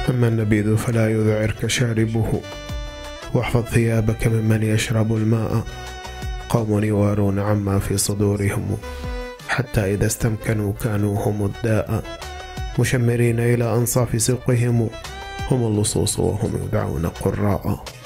أما النبيذ فلا يذعرك شاربه، واحفظ ثيابك ممن يشرب الماء. قوم يوارون عما في صدورهم، حتى إذا استمكنوا كانوا هم الداء. مشمرين إلى أنصاف سوقهم، هم اللصوص وهم يدعون قراء.